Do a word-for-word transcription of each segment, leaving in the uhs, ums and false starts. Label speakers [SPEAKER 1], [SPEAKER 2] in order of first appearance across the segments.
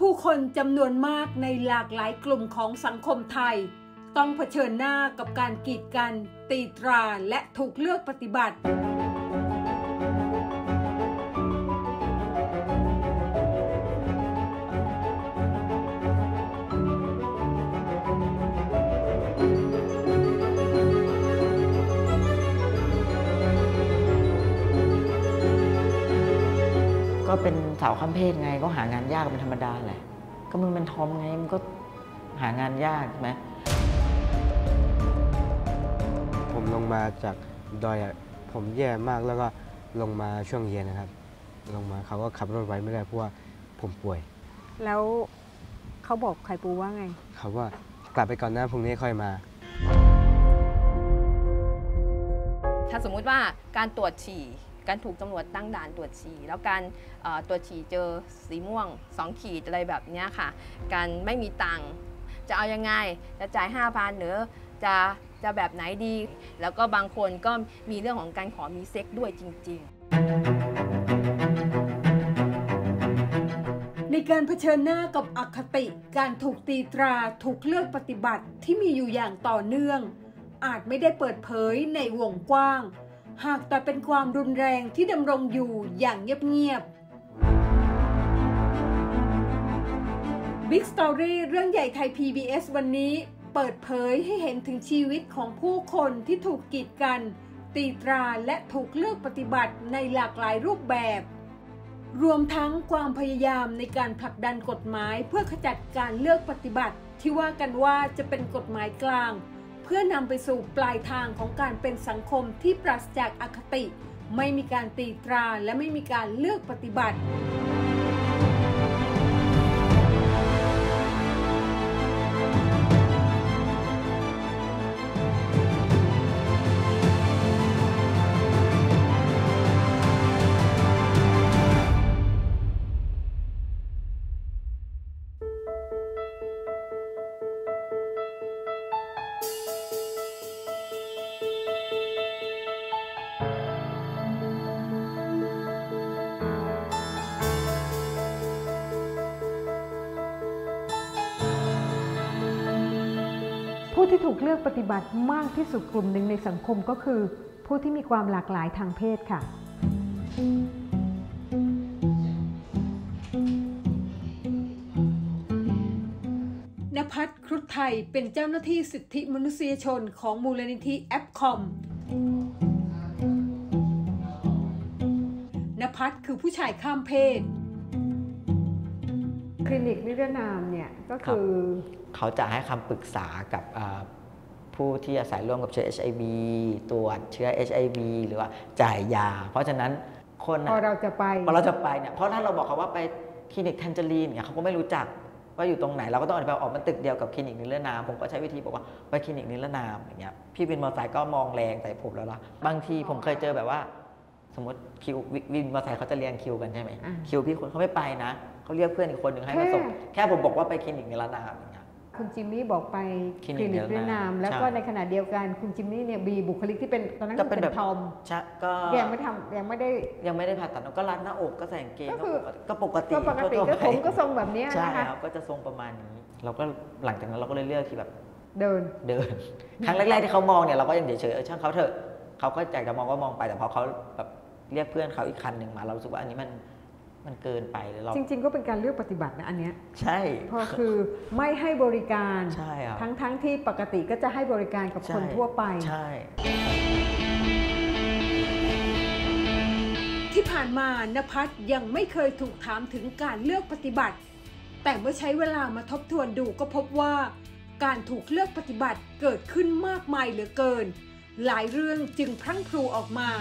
[SPEAKER 1] ผู้คนจำนวนมากในหลากหลายกลุ่มของสังคมไทยต้องเผชิญหน้ากับการกีดกันตีตราและถูกเลือกปฏิบัติ
[SPEAKER 2] ก็เป็นสาวข้ามเพศไงก็หางานยากเป็นธรรมดาแหละก็มึงเป็นทอมไงมึงก็หางานยากใช่ไหม
[SPEAKER 3] ผมลงมาจากดอยอ่ะผมแย่มากแล้วก็ลงมาช่วงเย็นนะครับลงมาเขาก็ขับรถไว้ไม่ได้เพราะว่าผมป่วย
[SPEAKER 1] แล้วเขาบอกไข่ปูว่าไง
[SPEAKER 3] เขาว่ากลับไปก่อนนะพรุ่งนี้ค่อยมา
[SPEAKER 4] ถ้าสมมุติว่าการตรวจฉี่การถูกตำรวจตั้งด่านตรวจฉี่แล้วการตรวจฉี่เจอสีม่วงสองขีดอะไรแบบนี้ค่ะการไม่มีตังค์จะเอายังไงจะจ่าย ห้าพัน หรือจะจะแบบไหนดีแล้วก็บางคนก็มีเรื่องของการขอมีเซ็กด้วยจริง
[SPEAKER 1] ๆในการเผชิญหน้ากับอคติการถูกตีตราถูกเลือกปฏิบัติที่มีอยู่อย่างต่อเนื่องอาจไม่ได้เปิดเผยในวงกว้างหากแต่เป็นความรุนแรงที่ดำรงอยู่อย่างเงียบๆ Big Story เรื่องใหญ่ไทย พี บี เอส วันนี้เปิดเผยให้เห็นถึงชีวิตของผู้คนที่ถูกกีดกันตีตราและถูกเลือกปฏิบัติในหลากหลายรูปแบบรวมทั้งความพยายามในการผลักดันกฎหมายเพื่อขจัดการเลือกปฏิบัติที่ว่ากันว่าจะเป็นกฎหมายกลางเพื่อนำไปสู่ปลายทางของการเป็นสังคมที่ปราศจากอคติไม่มีการตีตราและไม่มีการเลือกปฏิบัติผู้ที่ถูกเลือกปฏิบัติมากที่สุดกลุ่มหนึ่งในสังคมก็คือผู้ที่มีความหลากหลายทางเพศค่ะณภัทร ครุฑไทยเป็นเจ้าหน้าที่สิทธิมนุษยชนของมูลนิธิแอปคอมณภัทรคือผู้ชายข้ามเพศคลินิกนิรนามเนี่ยก็คือ
[SPEAKER 2] เขาจะให้คำปรึกษากับผู้ที่อาศัยร่วมกับเชื้อ เอช ไอ วี ตรวจเชื้อ เอช ไอ วี หรือว่าจ่ายยาเพราะฉะนั้นคน
[SPEAKER 1] พอเราจะไป
[SPEAKER 2] พอเราจะไปเนี่ยเพราะถ้าเราบอกเขาว่าไปคลินิกแทนเจอรีนเนี่ยเขาก็ไม่รู้จักว่าอยู่ตรงไหนเราก็ต้องอธิบายออกมันตึกเดียวกับคลินิกนิรนามผมก็ใช้วิธีบอกว่าไปคลินิกนิรนามอย่างเงี้ยพี่วินมอเตอร์ไซค์ก็มองแรงใส่ผมแล้วล่ะบางทีผมเคยเจอแบบว่าสมมติคิววินมอเตอร์ไซค์เขาจะเรียงคิวกันใช่ไหมคิวพี่คนเขาไม่ไปนะเขาเรียกเพื่อนอีกคนหนึ่งให้มาส่งแค่ผมบอกว่าไปคลินิกนิรนามอย่างเงี้ย
[SPEAKER 1] คุณจิมมี่บอกไปคลินิกนิรนามแล้วก็ในขณะเดียวกันคุณจิมมี่เนี่ยมีบุคลิกที่เป็นตอนนั้นเป็นทอม
[SPEAKER 2] ก็
[SPEAKER 1] ยังไม่ทำยังไม่ได้
[SPEAKER 2] ยังไม่ได้ผ่าตัดก็รัดหน้าอกก็ใส่กางเกงก็ปกติ
[SPEAKER 1] ก็ปกติก็ผมก็ทรงแบบนี้
[SPEAKER 2] ใช่ครับก็จะทรงประมาณนี้เราก็หลังจากนั้นเราก็เลยเลือกที่แบบ
[SPEAKER 1] เดิน
[SPEAKER 2] เดินครั้งแรกๆที่เขามองเนี่ยเราก็ยังเฉยๆช่างเขาเถอะเขาก็อยากจะมองก็มองไปแต่พอเขาแบบเรียกเพื่อนเขาอีกคันหนึ่งมาเรารู้สึกว่าอันนี้มันมันเกินไปเลยเรา
[SPEAKER 1] จริงๆก็เป็นการเลือกปฏิบัตินะอันเนี้ย
[SPEAKER 2] ใช่
[SPEAKER 1] เพราะคือไม่ให้บริการ
[SPEAKER 2] ใช่ครับ
[SPEAKER 1] ทั้งทั้งที่ปกติก็จะให้บริการกับคนทั่วไป
[SPEAKER 2] ใช่
[SPEAKER 1] ที่ผ่านมาณภัทรยังไม่เคยถูกถามถึงการเลือกปฏิบัติแต่เมื่อใช้เวลามาทบทวนดูก็พบว่าการถูกเลือกปฏิบัติเกิดขึ้นมากมายเหลือเกินหลายเรื่องจึงพรั่งพรูออกมา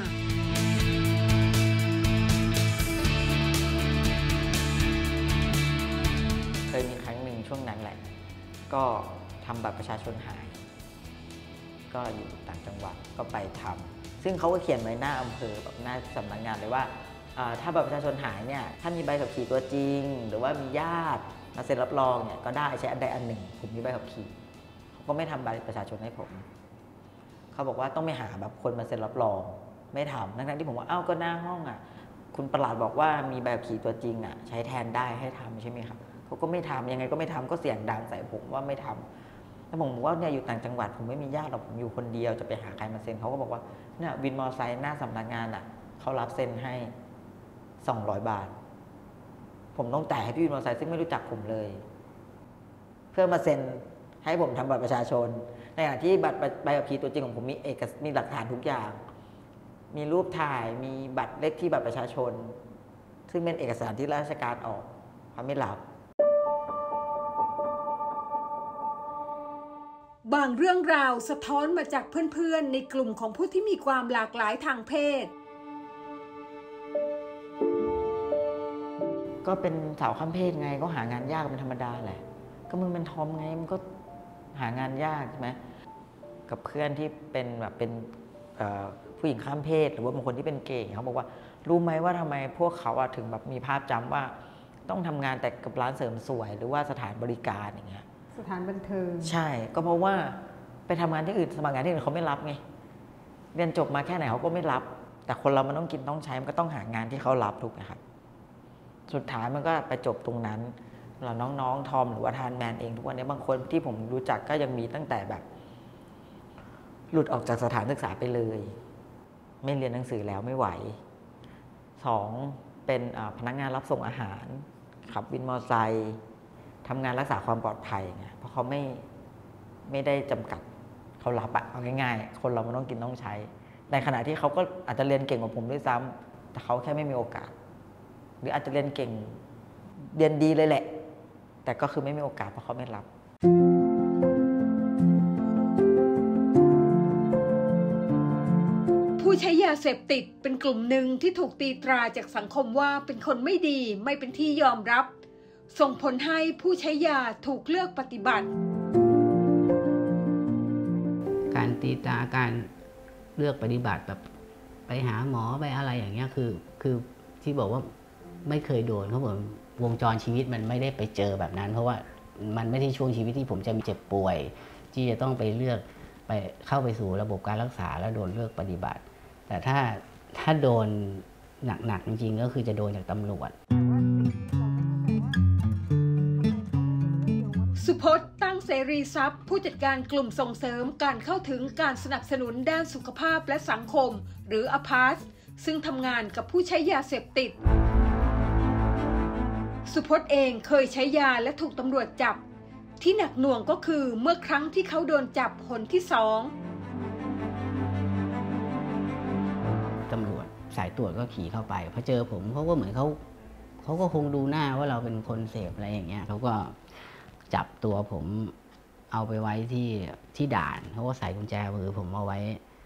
[SPEAKER 2] เคยมีครั้งหนึ่งช่วงนั้นแหละก็ทำบัตรประชาชนหายก็อยู่ต่างจังหวัดก็ไปทำซึ่งเขาก็เขียนไว้หน้าอำเภอแบบหน้าสำนักงานเลยว่าถ้าบัตรประชาชนหายเนี่ยถ้ามีใบขับขี่ตัวจริงหรือว่ามีญาติมาเซ็นรับรองเนี่ยก็ได้ใช้อันใดอันหนึ่งผมมีใบขับขี่เขาก็ไม่ทำบัตรประชาชนให้ผมเขาบอกว่าต้องไปหาแบบคนมาเซ็นรับรองไม่ทำทั้งๆที่ผมว่าเอ้าก็หน้าห้องอ่ะคุณประหลัดบอกว่ามีใบขับขี่ตัวจริงอ่ะใช้แทนได้ให้ทำใช่ไหมครับเขาก็ไม่ทำยังไงก็ไม่ทำก็เสียงดังใส่ผมว่าไม่ทำแล้วผมบอกว่าเนี่ยอยู่ต่างจังหวัดผมไม่มีญาติหรอกผมอยู่คนเดียวจะไปหาใครมาเซ็นเขาก็บอกว่าเนี่ยวินมอเตอร์ไซค์หน้าสำนักงานอ่ะเขารับเซ็นให้สองร้อยบาทผมต้องจ่ายให้พี่วินมอเตอร์ไซค์ซึ่งไม่รู้จักผมเลยเพื่อมาเซ็นให้ผมทำบัตรประชาชนในขณะที่บัตรใบขับขี่ตัวจริงของผมมีเอกสารมีหลักฐานทุกอย่างมีรูปถ่ายมีบัตรเลขที่บัตรประชาชนซึ่งเป็นเอกสารที่ราชการออกเขาไม่รับ
[SPEAKER 1] บางเรื่องราวสะท้อนมาจากเพื่อนๆในกลุ่มของผู้ที่มีความหลากหลายทางเพศ
[SPEAKER 2] ก็เป็นสาวข้ามเพศไงก็หางานยากเป็นธรรมดาแหละก็มึงเป็นทอมไงมันก็หางานยากใช่ไหมกับเพื่อนที่เป็นแบบเป็นผู้หญิงข้ามเพศหรือว่าบางคนที่เป็นเกย์เขาบอกว่ารู้ไหมว่าทำไมพวกเขาถึงแบบมีภาพจำว่าต้องทำงานแต่กับร้านเสริมสวยหรือว่าสถานบริการอย่างเงี้ย
[SPEAKER 1] สถานบันเทิง
[SPEAKER 2] ใช่ก็เพราะว่าไปทำงานที่อื่นสมัครงานที่อื่นเขาไม่รับไงเรียนจบมาแค่ไหนเขาก็ไม่รับแต่คนเรามันต้องกินต้องใช้มันก็ต้องหางานที่เขารับถูกไหมครับสุดท้ายมันก็ไปจบตรงนั้นเราน้องๆทอมหรือว่าทานแมนเองทุกวันนี้บางคนที่ผมรู้จักก็ยังมีตั้งแต่แบบหลุดออกจากสถานศึกษาไปเลยไม่เรียนหนังสือแล้วไม่ไหวสองเป็นพนักงานรับส่งอาหารขับวินมอเตอร์ไซค์ทำงานรักษาความปลอดภัยไงเพราะเขาไม่ไม่ได้จำกัดเขารับอะเอาง่ายๆคนเรามันต้องกินต้องใช้ในขณะที่เขาก็อาจจะเรียนเก่งกว่าผมด้วยซ้ำแต่เขาแค่ไม่มีโอกาสหรืออาจจะเรียนเก่งเรียนดีเลยแหละแต่ก็คือไม่มีโอกาสเพราะเขาไม่รับ
[SPEAKER 1] ผู้ใช้ยาเสพติดเป็นกลุ่มหนึ่งที่ถูกตีตราจากสังคมว่าเป็นคนไม่ดีไม่เป็นที่ยอมรับส่งผลให้ผู้ใช้ยาถูกเลือกปฏิบัติ
[SPEAKER 5] การตีตราการเลือกปฏิบัติแบบไปหาหมอไปอะไรอย่างเงี้ยคือคือที่บอกว่าไม่เคยโดนเขาบอกวงจรชีวิตมันไม่ได้ไปเจอแบบนั้นเพราะว่ามันไม่ใช่ช่วงชีวิตที่ผมจะมีเจ็บป่วยที่จะต้องไปเลือกไปเข้าไปสู่ระบบการรักษาแล้วโดนเลือกปฏิบัติแต่ถ้าถ้าโดนหนักๆจริงๆก็คือจะโดนจากตำรวจ
[SPEAKER 1] สุพจน์ตั้งเสรีทรัพย์ผู้จัดการกลุ่มส่งเสริมการเข้าถึงการสนับสนุนด้านสุขภาพและสังคมหรือ อ พี เอ เอส ซึ่งทำงานกับผู้ใช้ยาเสพติดสุพจน์เองเคยใช้ยาและถูกตำรวจจับที่หนักหน่วงก็คือเมื่อครั้งที่เขาโดนจับหนที่สอง
[SPEAKER 5] ตำรวจสายตรวจก็ขี่เข้าไปพอเจอผมเขาก็เหมือนเขาเขาก็คงดูหน้าว่าเราเป็นคนเสพอะไรอย่างเงี้ยเขาก็จับตัวผมเอาไปไว้ที่ที่ด่านเขาก็ใส่กุญแจมือผมเอาไว้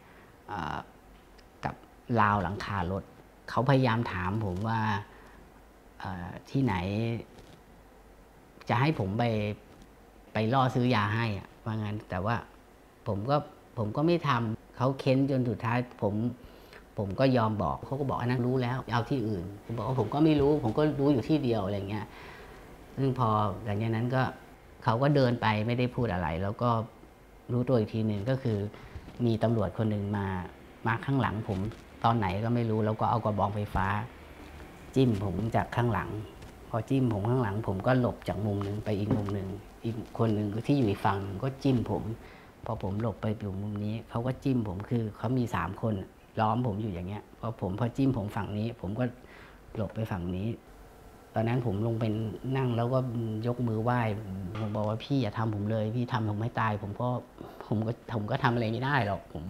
[SPEAKER 5] กับราวหลังคารถเขาพยายามถามผมว่าที่ไหนจะให้ผมไปไปล่อซื้อยาให้ว่างั้นแต่ว่าผมก็ผมก็ไม่ทำเขาเค้นจนสุดท้ายผมผมก็ยอมบอกเขาก็บอกอันนั้นรู้แล้วเอาที่อื่นผมบอกว่าผมก็ไม่รู้ผมก็รู้อยู่ที่เดียวอะไรเงี้ยซึ่งพอหลังจากนั้นก็เขาก็เดินไปไม่ได้พูดอะไรแล้วก็รู้ตัวอีกทีหนึ่งก็คือมีตำรวจคนหนึ่งมามาข้างหลังผมตอนไหนก็ไม่รู้แล้วก็เอากระบองไฟฟ้าจิ้มผมจากข้างหลังพอจิ้มผมข้างหลังผมก็หลบจากมุมหนึ่งไปอีกมุมหนึ่งอีกคนหนึ่งที่อยู่อีกฝั่งหนึ่งก็จิ้มผมพอผมหลบไปอยู่มุมนี้เขาก็จิ้มผมคือเขามีสามคนล้อมผมอยู่อย่างเงี้ยพอผมพอจิ้มผมฝั่งนี้ผมก็หลบไปฝั่งนี้ตอนนั้นผมลงไปนั่งแล้วก็ยกมือไหว้ผมบอกว่าพี่อย่าทำผมเลยพี่ทำผมให้ตายผมก็ผมก็ผมก็ทำอะไรไม่ได้หรอกผม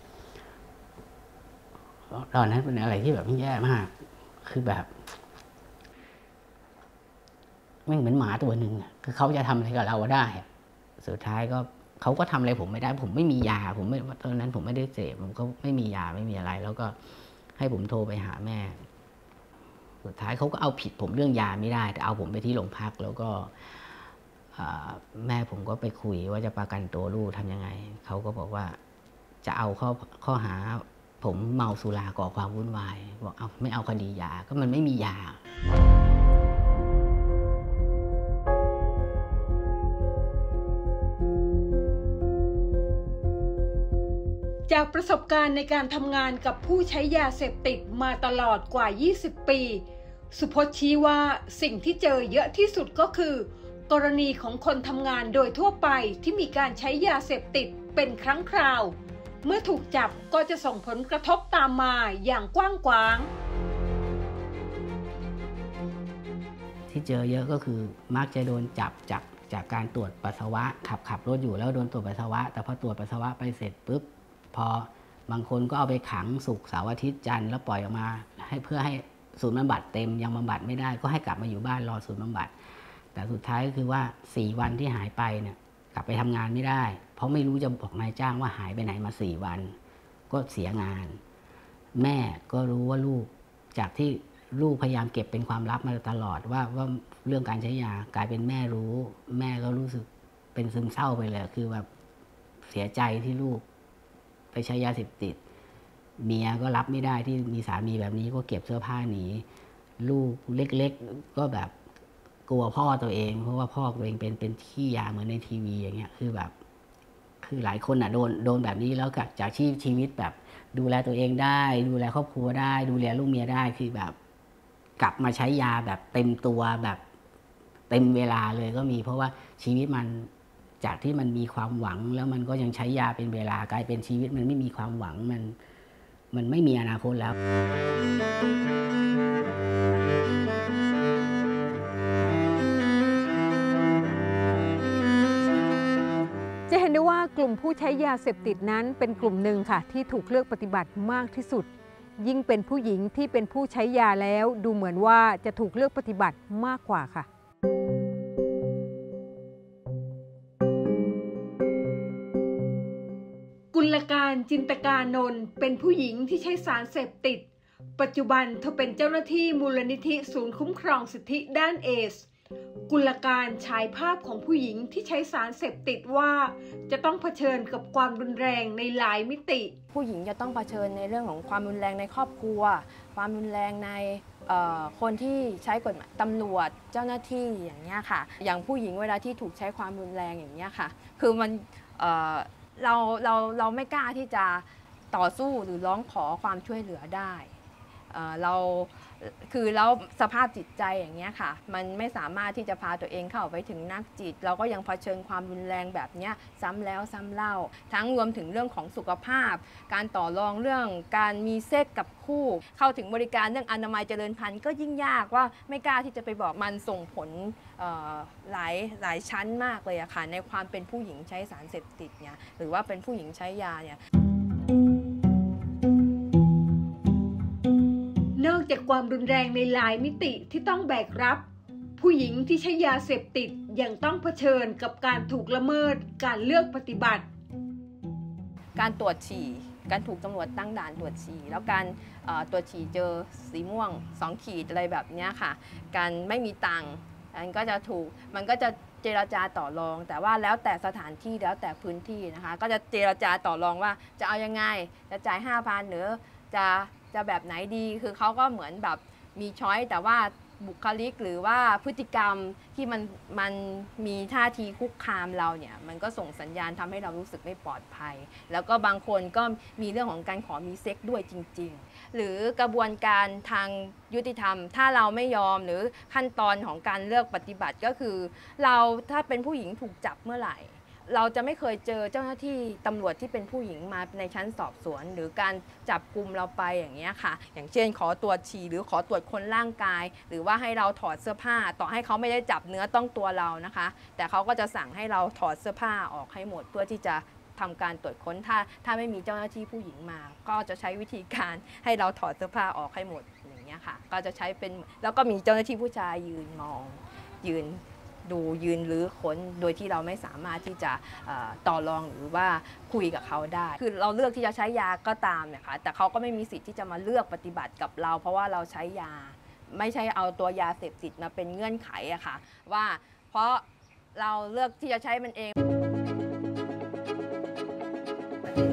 [SPEAKER 5] ตอนนั้นเป็นอะไรที่แบบแย่มากคือแบบไม่เหมือนหมาตัวหนึ่งคือเขาจะทำอะไรกับเราได้สุดท้ายก็เขาก็ทำอะไรผมไม่ได้ผมไม่มียาผมไม่ตอนนั้นผมไม่ได้เสพผมก็ไม่มียาไม่มีอะไรแล้วก็ให้ผมโทรไปหาแม่สุดท้ายเขาก็เอาผิดผมเรื่องยาไม่ได้แต่เอาผมไปที่โรงพักแล้วก็แม่ผมก็ไปคุยว่าจะประกันตัวลูกทำยังไงเขาก็บอกว่าจะเอาข้อข้อหาผมเมาสุราก่อความวุ่นวายบอกเอาไม่เอาคดียาก็มันไม่มียา
[SPEAKER 1] จากประสบการณ์ในการทำงานกับผู้ใช้ยาเสพติดมาตลอดกว่ายี่สิบปีสุพจน์ชี้ว่าสิ่งที่เจอเยอะที่สุดก็คือกรณีของคนทำงานโดยทั่วไปที่มีการใช้ยาเสพติดเป็นครั้งคราวเมื่อถูกจับก็จะส่งผลกระทบตามมาอย่างกว้างขวาง
[SPEAKER 5] ที่เจอเยอะก็คือมักจะโดนจับจากจากการตรวจปัสสาวะขับขับรถอยู่แล้วโดนตรวจปัสสาวะแต่พอตรวจปัสสาวะไปเสร็จปุ๊บพอบางคนก็เอาไปขังศุกร์เสาร์อาทิตย์จันทร์แล้วปล่อยออกมาให้เพื่อให้ศูนย์บำบัดเต็มยังบำบัดไม่ได้ก็ให้กลับมาอยู่บ้านรอศูนย์บำบัดแต่สุดท้ายก็คือว่าสี่วันที่หายไปเนี่ยกลับไปทำงานไม่ได้เพราะไม่รู้จะบอกนายจ้างว่าหายไปไหนมาสี่วันก็เสียงานแม่ก็รู้ว่าลูกจากที่ลูกพยายามเก็บเป็นความลับมาตลอดว่าว่าเรื่องการใช้ยากลายเป็นแม่รู้แม่ก็รู้สึกเป็นซึมเศร้าไปเลยคือแบบเสียใจที่ลูกไปใช้ยาเสพติดเมียก็รับไม่ได้ที่มีสามีแบบนี้ก็เก็บเสื้อผ้าหนีลูกเล็กๆก็แบบกลัวพ่อตัวเองเพราะว่าพ่อตัวเองเป็นเป็นขี้ยาเหมือนในทีวีอย่างเงี้ยคือแบบคือหลายคนอ่ะโดนโดนแบบนี้แล้วจากชีวิตชีวิตแบบดูแลตัวเองได้ดูแลครอบครัวได้ดูแลลูกเมียได้คือแบบกลับมาใช้ยาแบบเต็มตัวแบบเต็มเวลาเลยก็มีเพราะว่าชีวิตมันจากที่มันมีความหวังแล้วมันก็ยังใช้ยาเป็นเวลากลายเป็นชีวิตมันไม่มีความหวังมันมันไม่มีอนาคตแล้ว
[SPEAKER 1] จะเห็นได้ว่ากลุ่มผู้ใช้ยาเสพติดนั้นเป็นกลุ่มหนึ่งค่ะที่ถูกเลือกปฏิบัติมากที่สุดยิ่งเป็นผู้หญิงที่เป็นผู้ใช้ยาแล้วดูเหมือนว่าจะถูกเลือกปฏิบัติมากกว่าค่ะกุลการจินตกานนท์เป็นผู้หญิงที่ใช้สารเสพติดปัจจุบันเธอเป็นเจ้าหน้าที่มูลนิธิศูนย์คุ้มครองสิทธิด้านเอดส์กุลการฉายภาพของผู้หญิงที่ใช้สารเสพติดว่าจะต้องเผชิญกับความรุนแรงในหลายมิติ
[SPEAKER 4] ผู้หญิงจะต้องเผชิญในเรื่องของความรุนแรงในครอบครัวความรุนแรงในคนที่ใช้กฎหมายตำรวจเจ้าหน้าที่อย่างเงี้ยค่ะอย่างผู้หญิงเวลาที่ถูกใช้ความรุนแรงอย่างเงี้ยค่ะคือมันเอ่อเราเราเราไม่กล้าที่จะต่อสู้หรือร้องขอความช่วยเหลือได้เอ่อเราคือแล้วสภาพจิตใจอย่างเงี้ยค่ะมันไม่สามารถที่จะพาตัวเองเข้าไปถึงนักจิตเราก็ยังเผชิญความรุนแรงแบบเนี้ยซ้ำแล้วซ้ำเล่าทั้งรวมถึงเรื่องของสุขภาพการต่อรองเรื่องการมีเซ็กกับคู่เข้าถึงบริการเรื่องอนามัยเจริญพันธุ์ก็ยิ่งยากว่าไม่กล้าที่จะไปบอกมันส่งผลหลายหลายชั้นมากเลยอะค่ะในความเป็นผู้หญิงใช้สารเสพติดเนี่ยหรือว่าเป็นผู้หญิงใช้ยาเนี่ย
[SPEAKER 1] นอกจากความรุนแรงในหลายมิติที่ต้องแบกรับผู้หญิงที่ใช้ยาเสพติดยังต้องเผชิญกับการถูกละเมิดการเลือกปฏิบัติ
[SPEAKER 4] การตรวจฉี่การถูกตำรวจตั้งด่านตรวจฉี่แล้วการตรวจฉี่เจอสีม่วงสองขีดอะไรแบบนี้ค่ะการไม่มีตังค์มันก็จะถูกมันก็จะเจรจาต่อรองแต่ว่าแล้วแต่สถานที่แล้วแต่พื้นที่นะคะก็จะเจรจาต่อรองว่าจะเอายังไงจะจ่าย ห้าพัน หรือจะจะแบบไหนดีคือเขาก็เหมือนแบบมีช้อยแต่ว่าบุคลิกหรือว่าพฤติกรรมที่มันมันมีท่าทีคุกคามเราเนี่ยมันก็ส่งสัญญาณทำให้เรารู้สึกไม่ปลอดภัยแล้วก็บางคนก็มีเรื่องของการขอมีเซ็กด้วยจริงๆหรือกระบวนการทางยุติธรรมถ้าเราไม่ยอมหรือขั้นตอนของการเลือกปฏิบัติก็คือเราถ้าเป็นผู้หญิงถูกจับเมื่อไหร่เราจะไม่เคยเจอเจ้าหน้าที่ตำรวจที่เป็นผู้หญิงมาในชั้นสอบสวนหรือการจับกุมเราไปอย่างเงี้ยค่ะอย่างเช่นขอตรวจฉี่หรือขอตรวจค้นร่างกายหรือว่าให้เราถอดเสื้อผ้าต่อให้เขาไม่ได้จับเนื้อต้องตัวเรานะคะแต่เขาก็จะสั่งให้เราถอดเสื้อผ้าออกให้หมดเพื่อที่จะทำการตรวจค้นถ้าถ้าไม่มีเจ้าหน้าที่ผู้หญิงมาก็จะใช้วิธีการให้เราถอดเสื้อผ้าออกให้หมดอย่างเงี้ยค่ะก็จะใช้เป็นแล้วก็มีเจ้าหน้าที่ผู้ชายยืนมองยืนดูยืนหรือค้นโดยที่เราไม่สามารถที่จะต่อรองหรือว่าคุยกับเขาได้คือเราเลือกที่จะใช้ยาก็ตามเนี่ยค่ะแต่เขาก็ไม่มีสิทธิ์ที่จะมาเลือกปฏิบัติกับเราเพราะว่าเราใช้ยาไม่ใช่เอาตัวยาเสพติดมาเป็นเงื่อนไขอะค่ะว่าเพราะเราเลือกที่จะใช้มันเอง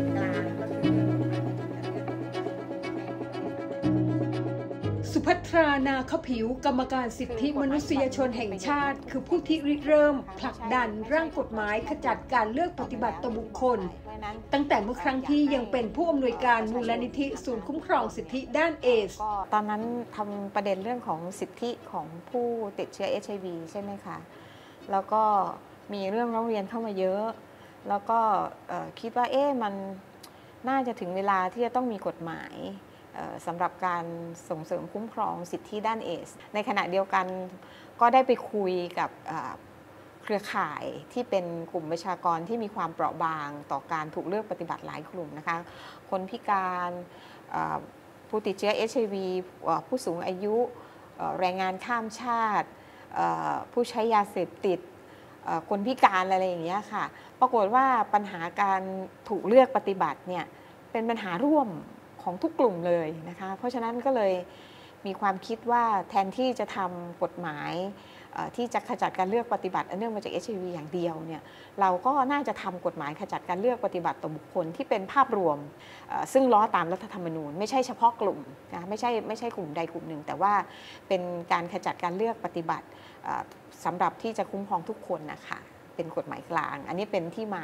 [SPEAKER 1] สุภัทรานาคผิวกรรมการสิทธิมนุษยชนแห่งชาติคือผู้ที่ริเริ่มผลักดันร่างกฎหมายขจัดการเลือกปฏิบัติต่อบุคคลตั้งแต่เมื่อครั้งที่ยังเป็นผู้อำนวยการมูลนิธิศูนย์คุ้มครองสิทธิด้านเอดส์
[SPEAKER 6] ตอนนั้นทำประเด็นเรื่องของสิทธิของผู้ติดเชื้อ เอช ไอ วี ใช่ไหมคะแล้วก็มีเรื่องร้องเรียนเข้ามาเยอะแล้วก็คิดว่าเอ๊ะมันน่าจะถึงเวลาที่จะต้องมีกฎหมายสำหรับการส่งเสริมคุ้มครองสิทธิด้านเอสในขณะเดียวกันก็ได้ไปคุยกับเครือข่ายที่เป็นกลุ่มประชากรที่มีความเปราะบางต่อการถูกเลือกปฏิบัติหลายกลุ่มนะคะคนพิการผู้ติดเชื้อ เอช ไอ วี ผู้สูงอายุแรงงานข้ามชาติผู้ใช้ยาเสพติดคนพิการอะไรอย่างเงี้ยค่ะปรากฏว่าปัญหาการถูกเลือกปฏิบัติเนี่ยเป็นปัญหาร่วมของทุกกลุ่มเลยนะคะเพราะฉะนั้นก็เลยมีความคิดว่าแทนที่จะทำกฎหมายที่จะขจัดการเลือกปฏิบัติเนื่องมาจาก เอช ไอ วี อย่างเดียวเนี่ยเราก็น่าจะทำกฎหมายขจัดการเลือกปฏิบัติต่อบุคคลที่เป็นภาพรวมซึ่งล้อตามรัฐธรรมนูญไม่ใช่เฉพาะกลุ่มนะไม่ใช่ไม่ใช่กลุ่มใดกลุ่มหนึ่งแต่ว่าเป็นการขจัดการเลือกปฏิบัติสำหรับที่จะคุ้มครองทุกคนนะคะเป็นกฎหมายกลางอันนี้เป็นที่มา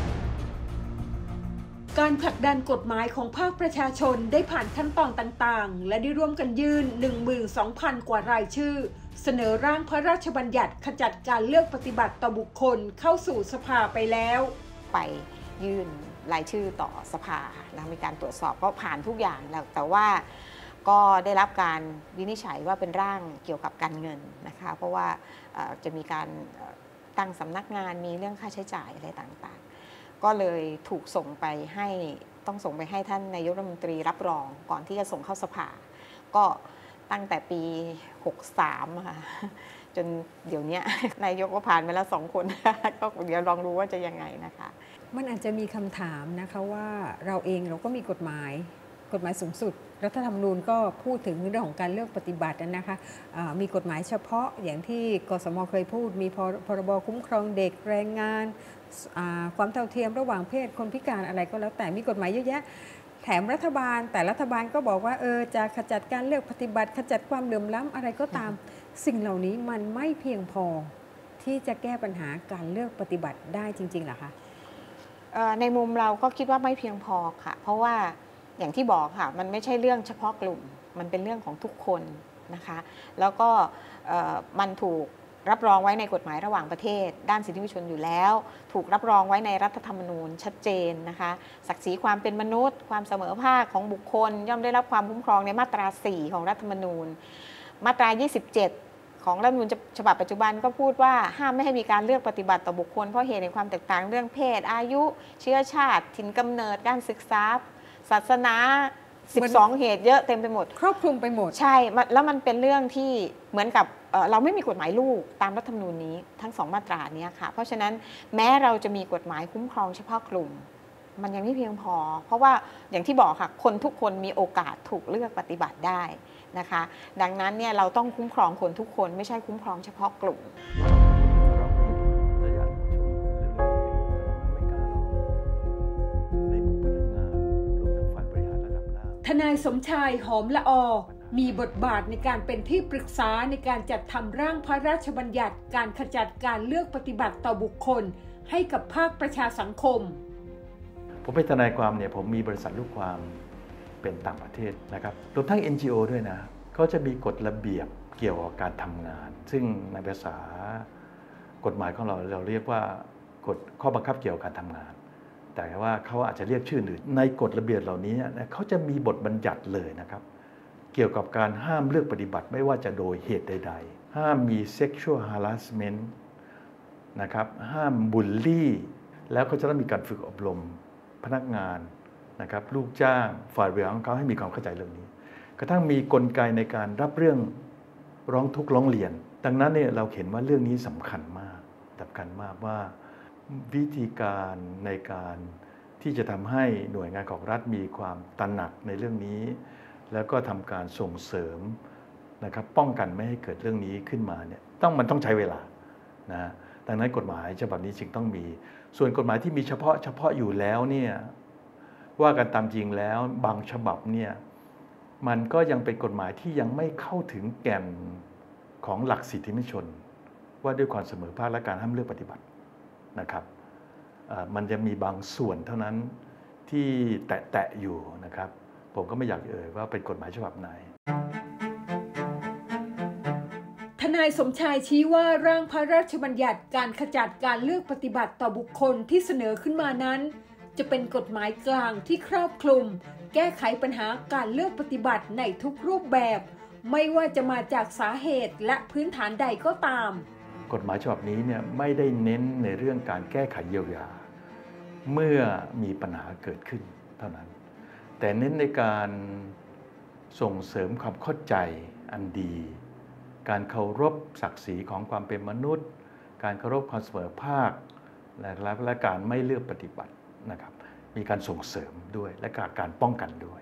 [SPEAKER 1] การผลักดันกฎหมายของภาคประชาชนได้ผ่านขั้นตอนต่างๆและได้ร่วมกันยื่น หนึ่งหมื่นสองพัน กว่ารายชื่อเสนอร่างพระราชบัญญัติขจัดการเลือกปฏิบัติต่อบุคคลเข้าสู่สภาไปแล้ว
[SPEAKER 6] ไปยื่นรายชื่อต่อสภาแล้วมีการตรวจสอบก็ผ่านทุกอย่างแล้วแต่ว่าก็ได้รับการวินิจฉัยว่าเป็นร่างเกี่ยวกับการเงินนะคะเพราะว่าจะมีการตั้งสำนักงานมีเรื่องค่าใช้จ่ายอะไรต่างๆก็เลยถูกส่งไปให้ต้องส่งไปให้ท่านนายกรัฐมนตรีรับรองก่อนที่จะส่งเข้าสภาก็ตั้งแต่ปีหกสามค่ะจนเดี๋ยวนี้นายกก็ผ่านไปแล้วสองคนก็เดี๋ยวลองดูว่าจะยังไงนะคะ
[SPEAKER 1] มันอาจจะมีคำถามนะคะว่าเราเองเราก็มีกฎหมายกฎหมายสูงสุดรัฐธรรมนูญก็พูดถึงเรื่องของการเลือกปฏิบัตินะคะมีกฎหมายเฉพาะอย่างที่กสมเคยพูดมีพรบคุ้มครองเด็กแรงงานความเท่าเทียมระหว่างเพศคนพิการอะไรก็แล้วแต่มีกฎหมายเยอะแยะแถมรัฐบาลแต่รัฐบาลก็บอกว่าเออจะขจัดการเลือกปฏิบัติขจัดความเหลื่อมล้ำอะไรก็ตามสิ่งเหล่านี้มันไม่เพียงพอที่จะแก้ปัญหาการเลือกปฏิบัติได้จริงๆเหรอคะ
[SPEAKER 6] ในมุมเราก็คิดว่าไม่เพียงพอค่ะเพราะว่าอย่างที่บอกค่ะมันไม่ใช่เรื่องเฉพาะกลุ่มมันเป็นเรื่องของทุกคนนะคะแล้วก็มันถูกรับรองไว้ในกฎหมายระหว่างประเทศด้านสิทธิมนุษยชนอยู่แล้วถูกรับรองไว้ในรัฐธรรมนูญชัดเจนนะคะศักดิ์ศรีความเป็นมนุษย์ความเสมอภาคของบุคคลย่อมได้รับความคุ้มครองในมาตราสี่ของรัฐธรรมนูญมาตรายี่สิบเจ็ดของรัฐธรรมนูญฉบับปัจจุบันก็พูดว่าห้ามไม่ให้มีการเลือกปฏิบัติต่อบุคคลเพราะเหตุในความแตกต่างเรื่องเพศอายุเชื้อชาติถิ่นกำเนิดการศึกษาศาสนาสิบสองเหตุเยอะเต็มไปหมด
[SPEAKER 1] ครอบคลุมไปหมด
[SPEAKER 6] ใช่แล้วมันเป็นเรื่องที่เหมือนกับเราไม่มีกฎหมายลูกตามรัฐธรรมนูญนี้ทั้งสองมาตรานี้ค่ะเพราะฉะนั้นแม้เราจะมีกฎหมายคุ้มครองเฉพาะกลุ่มมันยังไม่เพียงพอเพราะว่าอย่างที่บอกค่ะคนทุกคนมีโอกาสถูกเลือกปฏิบัติได้นะคะดังนั้นเนี่ยเราต้องคุ้มครองคนทุกคนไม่ใช่คุ้มครองเฉพาะกลุ่ม
[SPEAKER 1] ทนายสมชายหอมละออมีบทบาทในการเป็นที่ปรึกษาในการจัดทำร่างพระราชบัญญัติการขจัดการเลือกปฏิบัติต่อบุคคลให้กับภาคประชาสังคม
[SPEAKER 7] ผมเป็นทนายความเนี่ยผมมีบริษัทลูกความเป็นต่างประเทศนะครับรวมทั้ง เอ็น จี โอ ด้วยนะเขาจะมีกฎระเบียบเกี่ยวกับการทำงานซึ่งในภาษากฎหมายของเราเราเรียกว่ากฎข้อบังคับเกี่ยวกับการทำงานแต่ว่าเขาอาจจะเรียกชื่ออื่นในกฎระเบียบเหล่านี้เขาจะมีบทบัญญัติเลยนะครับเกี่ยวกับการห้ามเลือกปฏิบัติไม่ว่าจะโดยเหตุใดๆห้ามมี sexual harassment นะครับห้ามบูลลี่แล้วก็จะต้องมีการฝึกอบรมพนักงานนะครับลูกจ้างฝ่ายบริหารของเขาให้มีความเข้าใจเรื่องนี้กระทั่งมีกลไกในการรับเรื่องร้องทุกข์ร้องเรียนดังนั้นเนี่ยเราเห็นว่าเรื่องนี้สำคัญมากสำคัญมากว่าวิธีการในการที่จะทำให้หน่วยงานของรัฐมีความตระหนักในเรื่องนี้แล้วก็ทำการส่งเสริมนะครับป้องกันไม่ให้เกิดเรื่องนี้ขึ้นมาเนี่ยต้องมันต้องใช้เวลานะดังนั้นกฎหมายฉบับนี้จึงต้องมีส่วนกฎหมายที่มีเฉพาะเฉพาะอยู่แล้วเนี่ยว่ากันตามจริงแล้วบางฉบับเนี่ยมันก็ยังเป็นกฎหมายที่ยังไม่เข้าถึงแก่นของหลักสิทธิมนุษยชนว่าด้วยความเสมอภาคและการห้ามเลือกปฏิบัตินะครับมันจะมีบางส่วนเท่านั้นที่แตะๆอยู่นะครับผมก็ไม่อยากเอ่ยว่าเป็นกฎหมายฉบับไหน
[SPEAKER 1] ทนายสมชายชี้ว่าร่างพระราชบัญญัติการขจัดการเลือกปฏิบัติต่อบุคคลที่เสนอขึ้นมานั้นจะเป็นกฎหมายกลางที่ครอบคลุมแก้ไขปัญหาการเลือกปฏิบัติในทุกรูปแบบไม่ว่าจะมาจากสาเหตุและพื้นฐานใดก็ตาม
[SPEAKER 7] กฎหมายฉบับนี้เนี่ยไม่ได้เน้นในเรื่องการแก้ไขเยียวยาเมื่อมีปัญหาเกิดขึ้นเท่านั้นแต่เน้นในการส่งเสริมความเข้าใจอันดีการเคารพศักดิ์ศรีของความเป็นมนุษย์การเคารพความเสมอภาคและและการไม่เลือกปฏิบัตินะครับมีการส่งเสริมด้วยและการป้องกันด้วย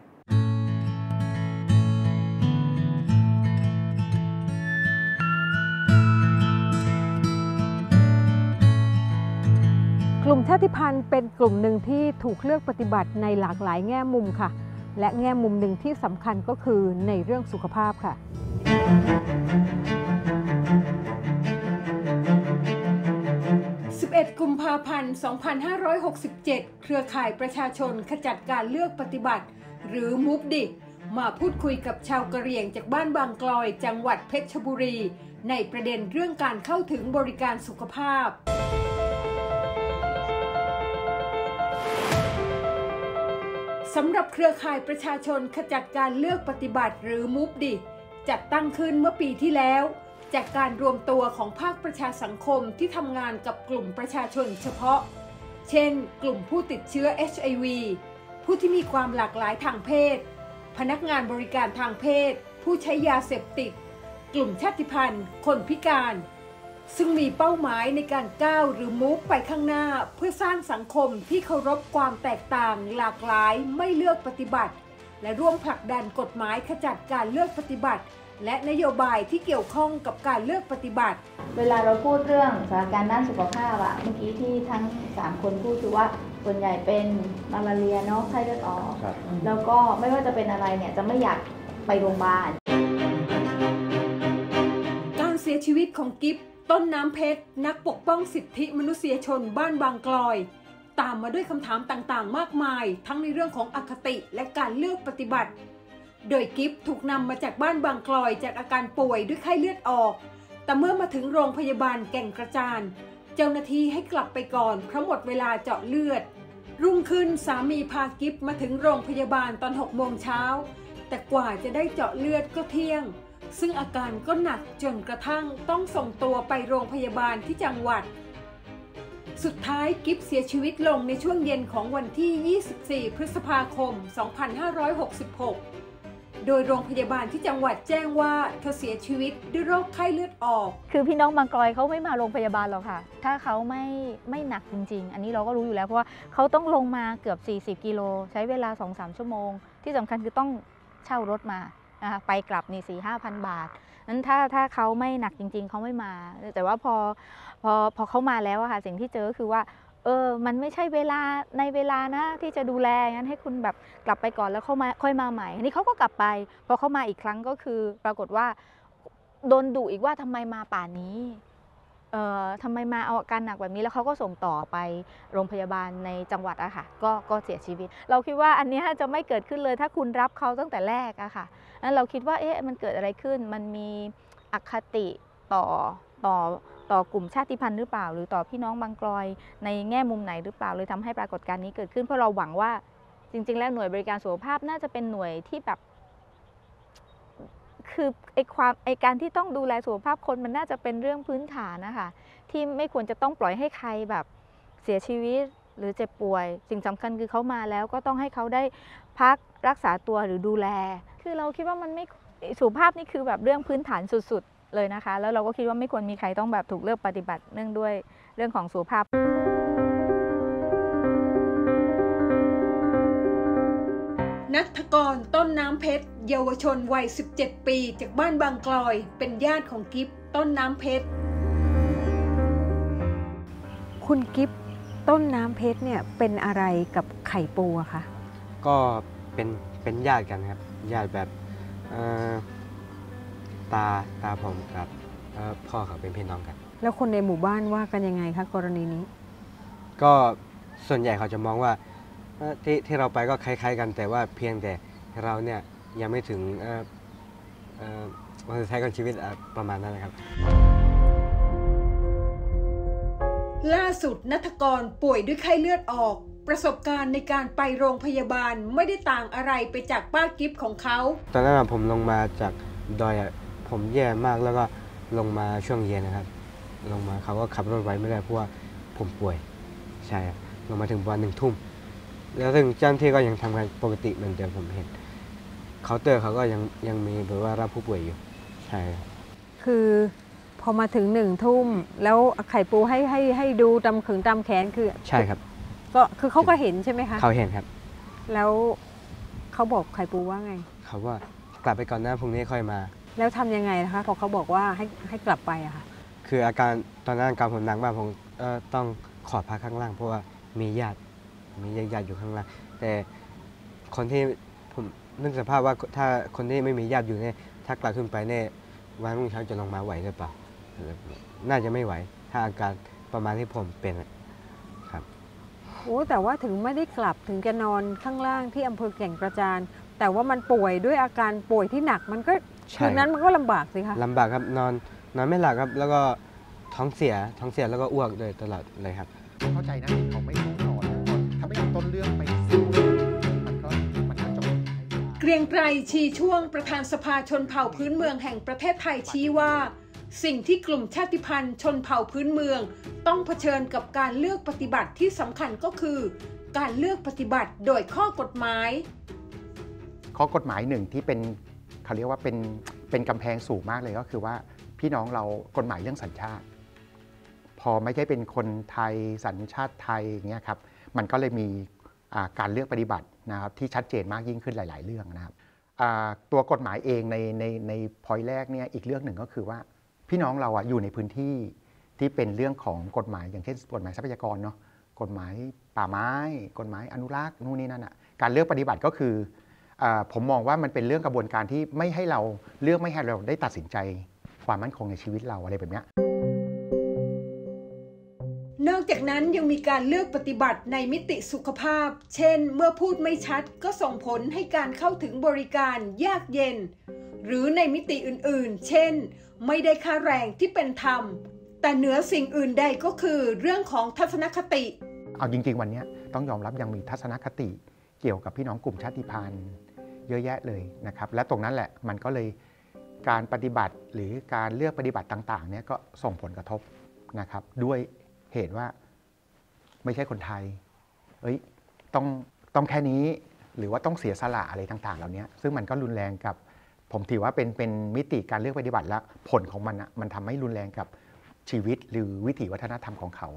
[SPEAKER 1] กลุ่มชาติพันธุ์เป็นกลุ่มหนึ่งที่ถูกเลือกปฏิบัติในหลากหลายแง่มุมค่ะและแง่มุมหนึ่งที่สำคัญก็คือในเรื่องสุขภาพค่ะสิบเอ็ดกุมภาพันธ์ สองพันห้าร้อยหกสิบเจ็ด เครือข่ายประชาชนขจัดการเลือกปฏิบัติหรือมูฟดิมาพูดคุยกับชาวกะเหรี่ยงจากบ้านบางกลอยจังหวัดเพชรบุรีในประเด็นเรื่องการเข้าถึงบริการสุขภาพสำหรับเครือข่ายประชาชนขจัดการเลือกปฏิบัติหรือมูฟดิจัดตั้งขึ้นเมื่อปีที่แล้วจากการรวมตัวของภาคประชาสังคมที่ทำงานกับกลุ่มประชาชนเฉพาะเช่นกลุ่มผู้ติดเชื้อ เอช ไอ วี ผู้ที่มีความหลากหลายทางเพศพนักงานบริการทางเพศผู้ใช้ยาเสพติดกลุ่มชาติพันธุ์คนพิการซึ่งมีเป้าหมายในการก้าวหรือมูฟไปข้างหน้าเพื่อสร้างสังคมที่เคารพความแตกต่างหลากหลายไม่เลือกปฏิบัติและร่วมผลักดันกฎหมายขจัดการเลือกปฏิบัติและนโยบายที่เกี่ยวข้องกับการเลือกปฏิบัติ
[SPEAKER 8] เวลาเราพูดเรื่องสถานการณ์ด้านสุขภาพอะเมื่อกี้ที่ทั้งสามคนพูดคือว่าส่วนใหญ่เป็นมาลาเรียเนาะไข้เลือดออกแล้วก็ไม่ว่าจะเป็นอะไรเนี่ยจะไม่อยากไปโรงพยาบาล
[SPEAKER 1] การเสียชีวิตของกิฟต้นน้ำเพชรนักปกป้องสิทธิมนุษยชนบ้านบางกลอยตามมาด้วยคำถามต่างๆมากมายทั้งในเรื่องของอคติและการเลือกปฏิบัติโดยกิฟถูกนำมาจากบ้านบางกลอยจากอาการป่วยด้วยไข้เลือดออกแต่เมื่อมาถึงโรงพยาบาลแก่งกระจานเจ้าหน้าที่ให้กลับไปก่อนเพราะหมดเวลาเจาะเลือดรุ่งขึ้นสามีพากิฟมาถึงโรงพยาบาลตอนหกโมงเช้าแต่กว่าจะได้เจาะเลือดก็เที่ยงซึ่งอาการก็หนักจนกระทั่งต้องส่งตัวไปโรงพยาบาลที่จังหวัดสุดท้ายกิฟเสียชีวิตลงในช่วงเย็นของวันที่ยี่สิบสี่พฤษภาคมสองพันห้าร้อยหกสิบหกโดยโรงพยาบาลที่จังหวัดแจ้งว่าเธอเสียชีวิตด้วยโรคไข้เลือดออก
[SPEAKER 8] คือพี่น้องบางกลอยเขาไม่มาโรงพยาบาลหรอกค่ะถ้าเขาไม่ไม่หนักจริงๆอันนี้เราก็รู้อยู่แล้วเพราะว่าเขาต้องลงมาเกือบสี่สิบกิโลใช้เวลา สองถึงสาม ชั่วโมงที่สำคัญคือต้องเช่ารถมานะคะไปกลับนี่ สี่ถึงห้าพัน บาทนั้นถ้าถ้าเขาไม่หนักจริงๆเขาไม่มาแต่ว่าพอพอพอเขามาแล้วอะค่ะสิ่งที่เจอคือว่าเออมันไม่ใช่เวลาในเวลานะที่จะดูแลงั้นให้คุณแบบกลับไปก่อนแล้วเขามาค่อยมาใหม่อันนี้เขาก็กลับไปพอเขามาอีกครั้งก็คือปรากฏว่าโดนดุอีกว่าทำไมมาป่านนี้เอ่อทำไมมาเอาอาการหนักแบบนี้แล้วเขาก็ส่งต่อไปโรงพยาบาลในจังหวัดอะค่ะก็ก็เสียชีวิตเราคิดว่าอันนี้จะไม่เกิดขึ้นเลยถ้าคุณรับเขาตั้งแต่แรกอะค่ะนั้นเราคิดว่าเอ๊ะมันเกิดอะไรขึ้นมันมีอคติต่อต่อต่อกลุ่มชาติพันธุ์หรือเปล่าหรือต่อพี่น้องบางกลอยในแง่มุมไหนหรือเปล่าเลยทำให้ปรากฏการณ์นี้เกิดขึ้นเพราะเราหวังว่าจริงๆแล้วหน่วยบริการสุขภาพน่าจะเป็นหน่วยที่แบบคือไอความไอการที่ต้องดูแลสุขภาพคนมันน่าจะเป็นเรื่องพื้นฐานนะคะที่ไม่ควรจะต้องปล่อยให้ใครแบบเสียชีวิตหรือเจ็บป่วยสิ่งสำคัญคือเขามาแล้วก็ต้องให้เขาได้พักรักษาตัวหรือดูแลคือเราคิดว่ามันไม่สุขภาพนี่คือแบบเรื่องพื้นฐานสุดเลยนะคะแล้วเราก็คิดว่าไม่ควรมีใครต้องแบบถูกเลือกปฏิบัติเนื่องด้วยเรื่องของสุขภาพ
[SPEAKER 1] ณัฐกรต้นน้ำเพชรเยาวชนวัยสิบเจ็ดปีจากบ้านบางกลอยเป็นญาติของกิฟต้นน้ำเพชรคุณกิฟต้นน้ำเพชรเนี่ยเป็นอะไรกับไข่ปูอะคะ
[SPEAKER 3] ก็เป็นเป็นญาติกันครับญาติแบบตาตาผมกับพ่อเขาเป็นพี่น้องกัน
[SPEAKER 1] แล้วคนในหมู่บ้านว่ากันยังไงคะกรณีนี้
[SPEAKER 3] ก็ส่วนใหญ่เขาจะมองว่าที่ที่เราไปก็คล้ายๆกันแต่ว่าเพียงแต่เราเนี่ยยังไม่ถึงวันสุดท้ายของชีวิตประมาณนั้นนะครับ
[SPEAKER 1] ล่าสุดณัฐกรป่วยด้วยไข้เลือดออกประสบการณ์ในการไปโรงพยาบาลไม่ได้ต่างอะไรไปจากป้ากิฟต์ของเขา
[SPEAKER 3] ตอนนั้นผมลงมาจากดอยผมแย่มากแล้วก็ลงมาช่วงเย็นนะครับลงมาเขาก็ขับรถไว้ไม่ได้เพราะว่าผมป่วยใช่ลงมาถึงประมาณหนึ่งทุ่มแล้วถึงเจ้าหน้าที่ก็ยังทำงานปกติเหมือนเดิมผมเห็นเคาน์เตอร์เขาก็ยังยังมีแบบว่ารับผู้ป่วยอยู่ใช่
[SPEAKER 1] คือพอมาถึงหนึ่งทุ่มแล้วไข่ปูให้ให้ให้ดูตำขึงตำแขนคือ
[SPEAKER 3] ใช่ครับ
[SPEAKER 1] ก็คือเขาก็เห็นใช่ไหมคะ
[SPEAKER 3] เขาเห็นครับ
[SPEAKER 1] แล้วเขาบอกไข่ปูว่าไง
[SPEAKER 3] เขาว่ากลับไปก่อนหน้าพรุ่งนี้ค่อยมา
[SPEAKER 1] แล้วทำยังไงนะคะพอเขาบอกว่าให้ให้กลับไปอะค่ะ
[SPEAKER 3] คืออาการตอนนั้นอาการผมหนักมากผมต้องขอพักข้างล่างเพราะว่ามีญาติมีญาติอยู่ข้างล่างแต่คนที่ผมนึกสภาพว่าถ้าคนที่ไม่มีญาติอยู่เนี่ยถ้ากลับขึ้นไปเนี่ยวันรุ่งเช้าจะลงมาไหวหรือเปล่าน่าจะไม่ไหวถ้าอาการประมาณที่ผมเป็นครับ
[SPEAKER 1] โอ้แต่ว่าถึงไม่ได้กลับถึงจะนอนข้างล่างที่อำเภอแก่งกระจานแต่ว่ามันป่วยด้วยอาการป่วยที่หนักมันก็คืนนั้นมันก็ลำบากสิคะ
[SPEAKER 3] ลำบากครับนอนนอนไม่หลับครับแล้วก็ท้องเสียท้องเสียแล้วก็อ้วกเลยตลอดเลยครับ
[SPEAKER 9] เข้าใจนะเขาไม่ต้องนอนถ้าไม่ต้นเรื่องไปสู้มันก็มันก็จบ
[SPEAKER 1] เกรียงไกรชีช่วงประธานสภาชนเผ่าพื้นเมืองแห่งประเทศไทยชี้ว่าสิ่งที่กลุ่มชาติพันธุ์ชนเผ่าพื้นเมืองต้องเผชิญกับการเลือกปฏิบัติที่สำคัญก็คือการเลือกปฏิบัติโดยข้อกฎหมาย
[SPEAKER 9] ข้อกฎหมายหนึ่งที่เป็นเขาเรียกว่าเป็นเป็นกำแพงสูงมากเลยก็คือว่าพี่น้องเรากฎหมายเรื่องสัญชาติพอไม่ใช่เป็นคนไทยสัญชาติไทยอย่างเงี้ยครับมันก็เลยมีการเลือกปฏิบัตินะครับที่ชัดเจนมากยิ่งขึ้นหลายๆเรื่องนะครับตัวกฎหมายเองในในในพอยต์แรกเนี่ยอีกเรื่องหนึ่งก็คือว่าพี่น้องเราอยู่ในพื้นที่ที่เป็นเรื่องของกฎหมายอย่างเช่นกฎหมายทรัพยากรเนาะกฎหมายป่าไม้กฎหมายอนุรักษ์นู่นนี่นั่นอ่ะการเลือกปฏิบัติก็คือผมมองว่ามันเป็นเรื่องกระบวนการที่ไม่ให้เราเลือกไม่ให้เราได้ตัดสินใจความมั่นคงในชีวิตเราอะไรแบบนี้
[SPEAKER 1] นอกจากนั้นยังมีการเลือกปฏิบัติในมิติสุขภาพเช่นเมื่อพูดไม่ชัดก็ส่งผลให้การเข้าถึงบริการยากเย็นหรือในมิติอื่นๆเช่นไม่ได้ค่าแรงที่เป็นธรรมแต่เหนือสิ่งอื่นใดก็คือเรื่องของทัศนคติ
[SPEAKER 9] เอาจริงๆวันนี้ต้องยอมรับยังมีทัศนคติเกี่ยวกับพี่น้องกลุ่มชาติพันธุ์เยอะแยะเลยนะครับและตรงนั้นแหละมันก็เลยการปฏิบัติหรือการเลือกปฏิบัติต่างๆเนี่ยก็ส่งผลกระทบนะครับด้วยเหตุว่าไม่ใช่คนไทยเอ้ยต้องต้องแค่นี้หรือว่าต้องเสียสละอะไรต่างๆเหล่านี้ซึ่งมันก็รุนแรงกับผมถือว่าเป็นเป็นมิติการเลือกปฏิบัติและผลของมันอ่ะมันทำให้รุนแรงกับชีวิตหรือวิถีวัฒนธรรมของเขา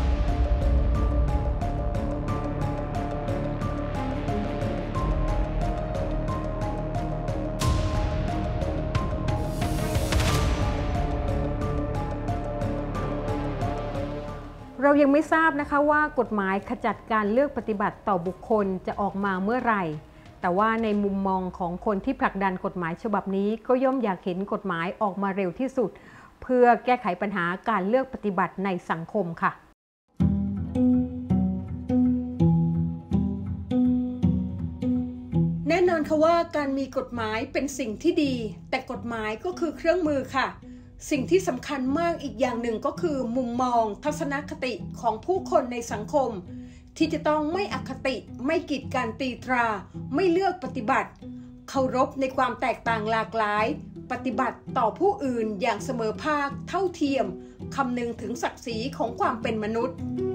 [SPEAKER 1] เรายังไม่ทราบนะคะว่ากฎหมายขจัดการเลือกปฏิบัติต่อบุคคลจะออกมาเมื่อไหร่แต่ว่าในมุมมองของคนที่ผลักดันกฎหมายฉบับนี้ก็ย่อมอยากเห็นกฎหมายออกมาเร็วที่สุดเพื่อแก้ไขปัญหาการเลือกปฏิบัติในสังคมค่ะแน่นอนค่ะว่าการมีกฎหมายเป็นสิ่งที่ดีแต่กฎหมายก็คือเครื่องมือค่ะสิ่งที่สำคัญมากอีกอย่างหนึ่งก็คือมุมมองทัศนคติของผู้คนในสังคมที่จะต้องไม่อคติไม่กีดกันตีตราไม่เลือกปฏิบัติเคารพในความแตกต่างหลากหลายปฏิบัติต่อผู้อื่นอย่างเสมอภาคเท่าเทียมคำนึงถึงศักดิ์ศรีของความเป็นมนุษย์